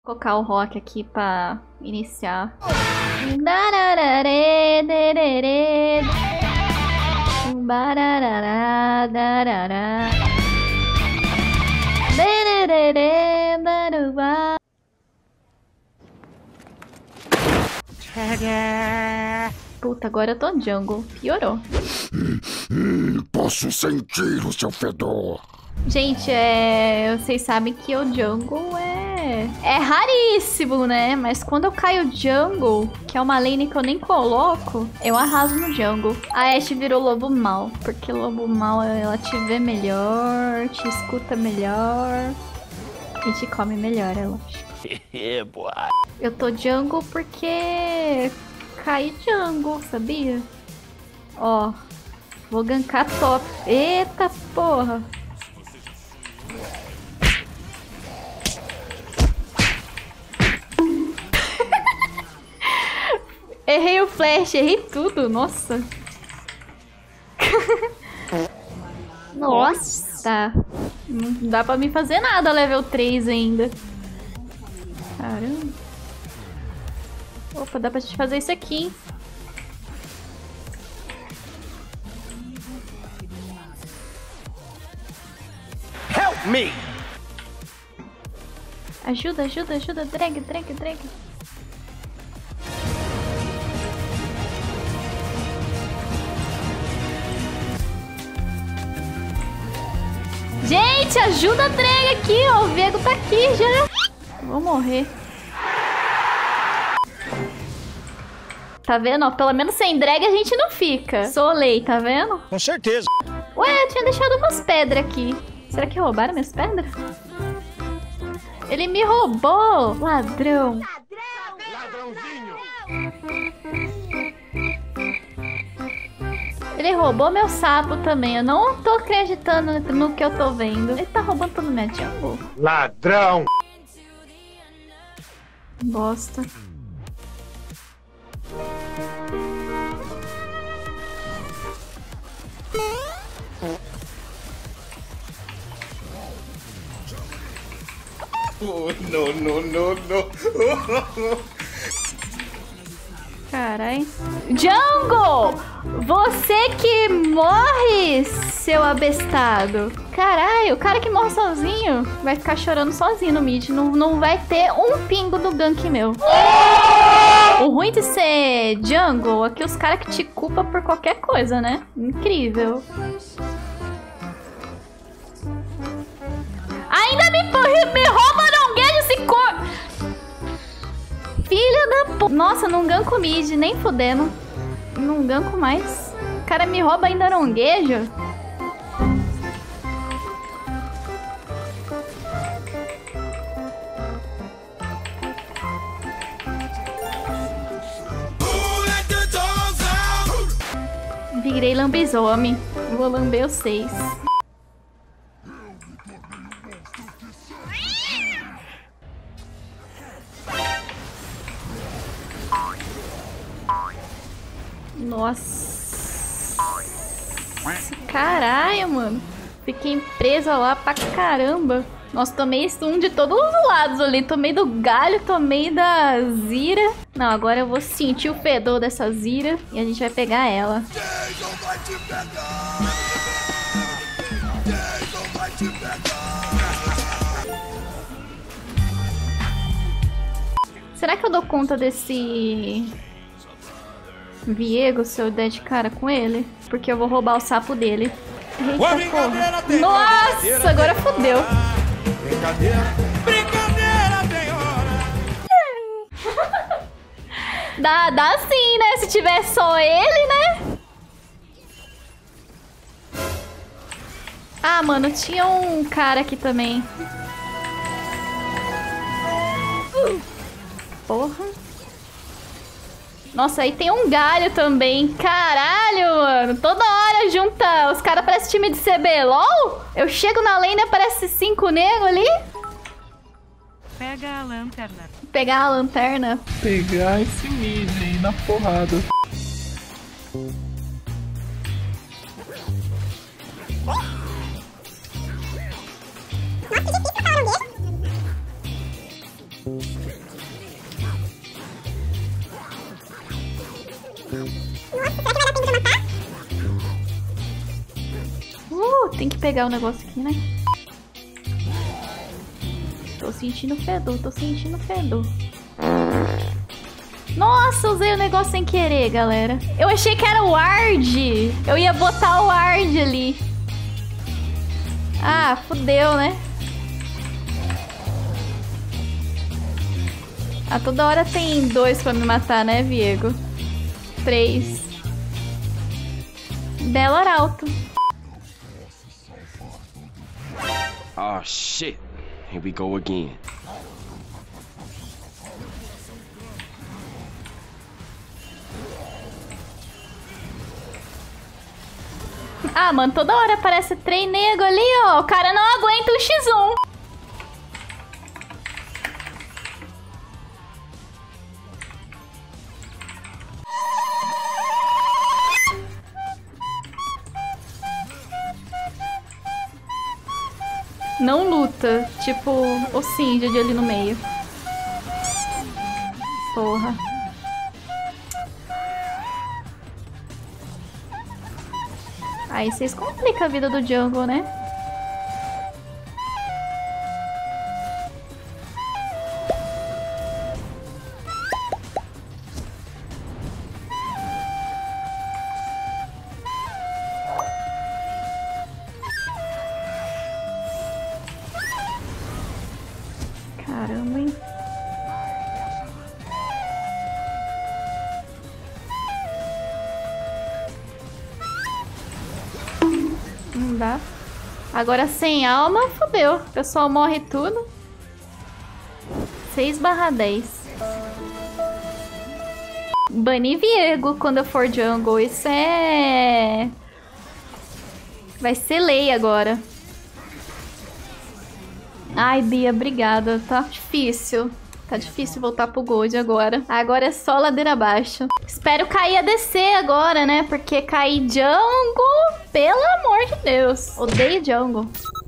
Colocar o rock aqui pra iniciar. Puta, agora eu tô jungle. Piorou. Posso sentir o seu fedor. Gente, vocês sabem que o jungle é raríssimo, né? Mas quando eu caio jungle, que é uma lane que eu nem coloco, eu arraso no jungle. A Ashe virou lobo mal, porque lobo mal ela te vê melhor, te escuta melhor e te come melhor, é lógico. Eu tô jungle porque caí jungle, sabia? Ó, vou gankar top. Eita porra! Errei o flash, errei tudo, nossa. Nossa. Não dá pra me fazer nada level 3 ainda. Caramba. Opa, dá pra gente fazer isso aqui, hein? Help me! Ajuda, ajuda, ajuda. Drag. Gente, ajuda a drag aqui, ó. O Viego tá aqui já. Vou morrer. Tá vendo? Ó, pelo menos sem drag a gente não fica. Solei, tá vendo? Com certeza. Ué, eu tinha deixado umas pedras aqui. Será que roubaram minhas pedras? Ele me roubou! Ladrão! Ladrãozinho! Ele roubou meu sapo também. Eu não tô acreditando no que eu tô vendo. Ele tá roubando todo minha jungle. Ladrão! Bosta. Oh, no. Carai. Jungle! Você que morre, seu abestado. Caralho, o cara que morre sozinho vai ficar chorando sozinho no mid. Não vai ter um pingo do gank meu. O ruim de ser jungle é que os caras que te culpam por qualquer coisa, né? Incrível. Ainda me rouba, não guejo esse cor... Filha da p... Nossa, não ganko mid, nem fudendo. Não ganko mais. O cara me rouba ainda aronguejo. Virei lambisomem. Vou lamber os 6. Nossa. Caralho, mano. Fiquei presa lá pra caramba. Nossa, tomei stun de todos os lados ali. Tomei do galho, tomei da Zira. Não, agora eu vou sentir o fedor dessa Zira e a gente vai pegar ela. Jason vai te pegar! Jason vai te pegar! Será que eu dou conta desse... Viego, se eu der de cara com ele? Porque eu vou roubar o sapo dele. Eita, porra. Nossa, agora fodeu. Brincadeira tem hora. Dá sim, né? Se tiver só ele, né? Ah, mano, tinha um cara aqui também. Porra. Nossa, aí tem um galho também. Caralho, mano. Toda hora junta. Os caras parecem time de CBLOL. Eu chego na lane e aparece 5 negros ali. Pega a lanterna. Pegar a lanterna. Pegar esse mid aí na porrada. Nossa, que difícil pra falar um Tem que pegar o negócio aqui, né? Tô sentindo fedor, tô sentindo fedor. Nossa, usei o negócio sem querer, galera. Eu achei que era o Ward. Eu ia botar o Ward ali. Ah, fudeu, né? Ah, toda hora tem 2 pra me matar, né, Viego? 3. Belo Arauto. Oh shit. Here we go again. Ah, mano, toda hora aparece trem nego ali, ó. O cara não aguenta o X1. Não luta. Tipo, o Singed ali no meio. Porra. Aí vocês complicam a vida do jungle, né? Caramba, hein? Não dá. Agora sem alma, fodeu. O pessoal morre tudo. 6/10. Banir Viego quando eu for jungle. Isso é... vai ser lei agora. Ai, Bia, obrigada. Tá difícil. Tá difícil voltar pro Gold agora. Agora é só ladeira abaixo. Espero cair a DC agora, né? Porque cair jungle, pelo amor de Deus. Odeio jungle.